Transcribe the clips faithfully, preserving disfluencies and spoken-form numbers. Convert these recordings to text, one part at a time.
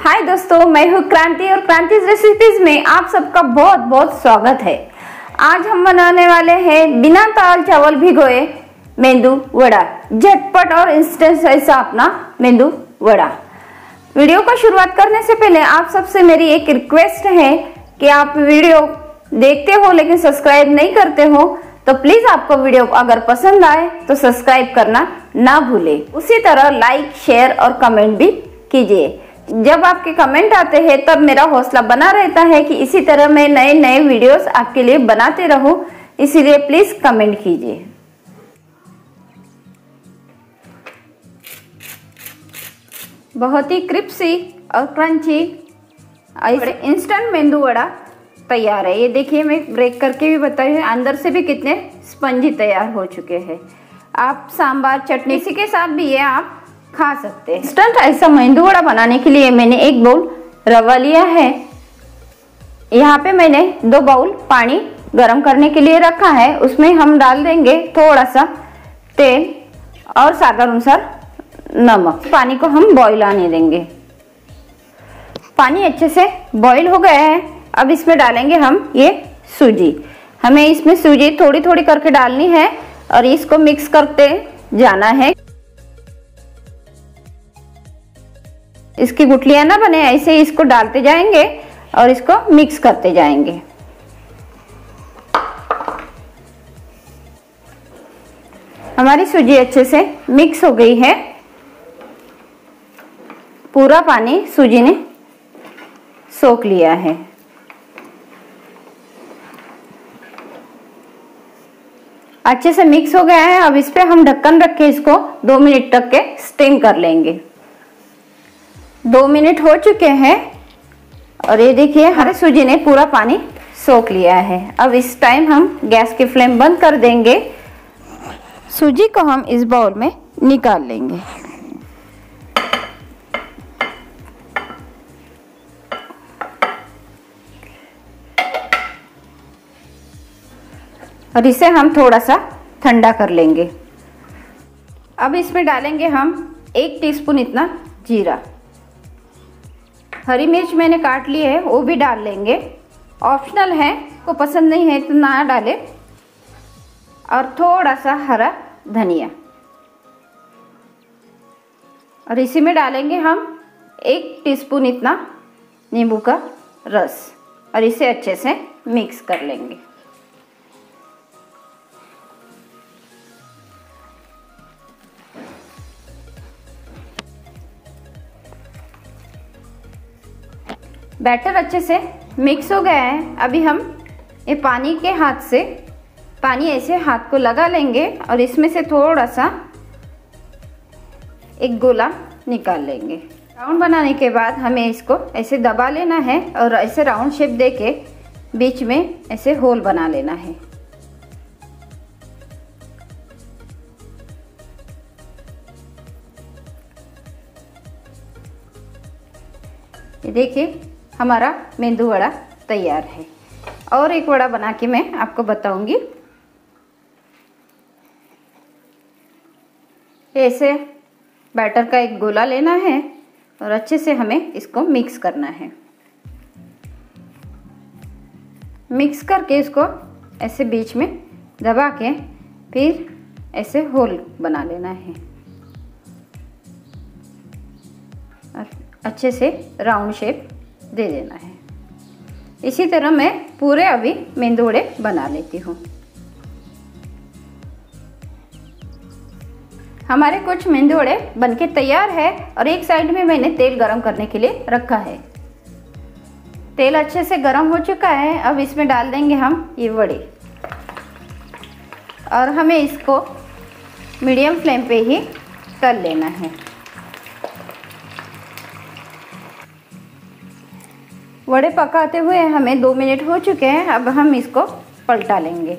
हाय दोस्तों, मैं हूँ क्रांति और क्रांति रेसिपीज में आप सबका बहुत बहुत स्वागत है। आज हम बनाने वाले हैं बिना दाल चावल भिगोए मेंदू वड़ा, झटपट और इंस्टेंट ऐसा अपना मेंदू वड़ा। वीडियो को शुरुआत करने से पहले आप सबसे मेरी एक रिक्वेस्ट है कि आप वीडियो देखते हो लेकिन सब्सक्राइब नहीं करते हो तो प्लीज आपको वीडियो अगर पसंद आए तो सब्सक्राइब करना ना भूले। उसी तरह लाइक, शेयर और कमेंट भी कीजिए। जब आपके कमेंट आते हैं तब मेरा हौसला बना रहता है कि इसी तरह मैं नए नए वीडियोस आपके लिए बनाते रहूं, इसीलिए प्लीज कमेंट कीजिए। बहुत ही क्रिस्पी और क्रंची इंस्टेंट मेंदू वड़ा तैयार है। ये देखिए, मैं ब्रेक करके भी बताई है, अंदर से भी कितने स्पंजी तैयार हो चुके हैं। आप सांबार चटनी इसी के साथ भी ये आप खा सकते हैं। इंस्टेंट ऐसा मेंदू वड़ा बनाने के लिए मैंने एक बाउल रवा लिया है। यहाँ पे मैंने दो बाउल पानी गरम करने के लिए रखा है। उसमें हम डाल देंगे थोड़ा सा तेल और स्वाद अनुसार नमक। पानी को हम बॉईल आने देंगे। पानी अच्छे से बॉईल हो गया है। अब इसमें डालेंगे हम ये सूजी। हमें इसमें सूजी थोड़ी थोड़ी करके डालनी है और इसको मिक्स करते जाना है। इसकी गुठलियां ना बने, ऐसे ही इसको डालते जाएंगे और इसको मिक्स करते जाएंगे। हमारी सूजी अच्छे से मिक्स हो गई है। पूरा पानी सूजी ने सोख लिया है। अच्छे से मिक्स हो गया है। अब इस पे हम ढक्कन रख के इसको दो मिनट तक के स्टीम कर लेंगे। दो मिनट हो चुके हैं और ये देखिए हमारे सूजी ने पूरा पानी सोख लिया है। अब इस टाइम हम गैस की फ्लेम बंद कर देंगे। सूजी को हम इस बाउल में निकाल लेंगे। और इसे हम थोड़ा सा ठंडा कर लेंगे। अब इसमें डालेंगे हम एक टीस्पून इतना जीरा। हरी मिर्च मैंने काट ली है, वो भी डाल लेंगे। ऑप्शनल है, को पसंद नहीं है तो ना डाले। और थोड़ा सा हरा धनिया। और इसी में डालेंगे हम एक टीस्पून इतना नींबू का रस और इसे अच्छे से मिक्स कर लेंगे। बैटर अच्छे से मिक्स हो गया है। अभी हम ये पानी के हाथ से पानी ऐसे हाथ को लगा लेंगे और इसमें से थोड़ा सा एक गोला निकाल लेंगे। राउंड बनाने के बाद हमें इसको ऐसे दबा लेना है और ऐसे राउंड शेप देके बीच में ऐसे होल बना लेना है। ये देखिए हमारा मेंदू वड़ा तैयार है। और एक वड़ा बना के मैं आपको बताऊंगी। ऐसे बैटर का एक गोला लेना है और अच्छे से हमें इसको मिक्स करना है। मिक्स करके इसको ऐसे बीच में दबा के फिर ऐसे होल बना लेना है और अच्छे से राउंड शेप दे देना है। इसी तरह मैं पूरे अभी मेंदू वड़े बना लेती हूँ। हमारे कुछ मेंदू वड़े बनके तैयार है और एक साइड में मैंने तेल गरम करने के लिए रखा है। तेल अच्छे से गरम हो चुका है। अब इसमें डाल देंगे हम ये वड़े और हमें इसको मीडियम फ्लेम पे ही तल लेना है। वड़े पकाते हुए हमें दो मिनट हो चुके हैं। अब हम इसको पलटा लेंगे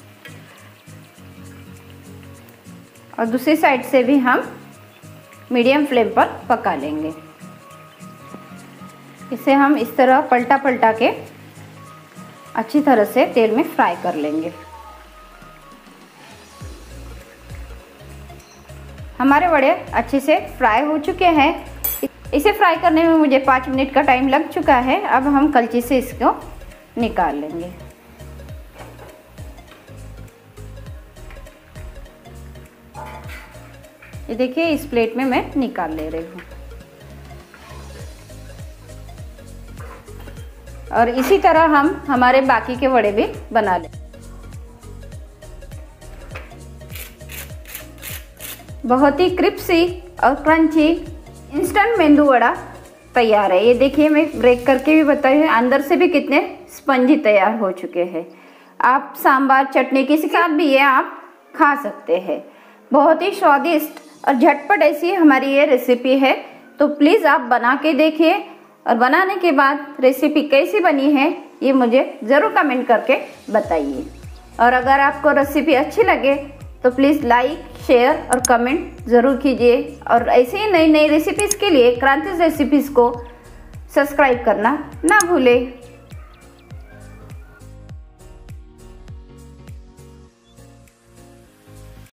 और दूसरी साइड से भी हम मीडियम फ्लेम पर पका लेंगे। इसे हम इस तरह पलटा पलटा के अच्छी तरह से तेल में फ्राई कर लेंगे। हमारे वड़े अच्छे से फ्राई हो चुके हैं। इसे फ्राई करने में मुझे पाँच मिनट का टाइम लग चुका है। अब हम कलछी से इसको निकाल लेंगे। ये देखिए इस प्लेट में मैं निकाल ले रही हूँ। और इसी तरह हम हमारे बाकी के वड़े भी बना लें। बहुत ही क्रिस्पी और क्रंची इंस्टेंट मेंदू वड़ा तैयार है। ये देखिए मैं ब्रेक करके भी बताई हूँ, अंदर से भी कितने स्पंजी तैयार हो चुके हैं। आप सांभर चटनी किसी के साथ भी ये आप खा सकते हैं। बहुत ही स्वादिष्ट और झटपट ऐसी हमारी ये रेसिपी है। तो प्लीज़ आप बना के देखिए और बनाने के बाद रेसिपी कैसी बनी है ये मुझे ज़रूर कमेंट करके बताइए। और अगर आपको रेसिपी अच्छी लगे तो प्लीज़ लाइक शेयर और कमेंट ज़रूर कीजिए। और ऐसे ही नई नई रेसिपीज़ के लिए क्रांतिज रेसिपीज़ को सब्सक्राइब करना ना भूलें।